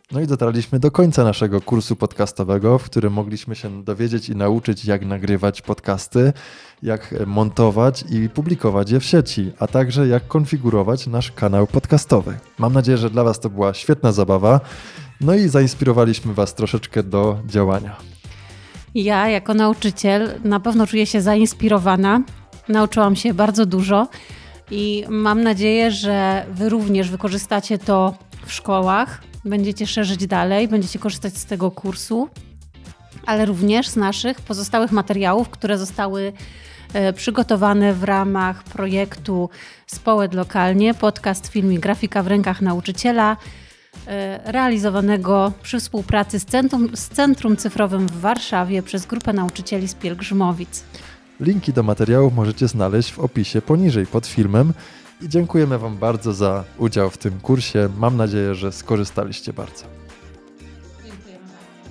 No i dotarliśmy do końca naszego kursu podcastowego, w którym mogliśmy się dowiedzieć i nauczyć, jak nagrywać podcasty, jak montować i publikować je w sieci, a także jak konfigurować nasz kanał podcastowy. Mam nadzieję, że dla Was to była świetna zabawa, no i zainspirowaliśmy Was troszeczkę do działania. Ja jako nauczyciel na pewno czuję się zainspirowana. Nauczyłam się bardzo dużo i mam nadzieję, że Wy również wykorzystacie to w szkołach, będziecie szerzyć dalej, będziecie korzystać z tego kursu, ale również z naszych pozostałych materiałów, które zostały przygotowane w ramach projektu Społecz Lokalnie, podcast, film i grafika w rękach nauczyciela, realizowanego przy współpracy z Centrum Cyfrowym w Warszawie przez grupę nauczycieli z Pielgrzymowic. Linki do materiałów możecie znaleźć w opisie poniżej pod filmem i dziękujemy Wam bardzo za udział w tym kursie. Mam nadzieję, że skorzystaliście bardzo. Dziękujemy bardzo.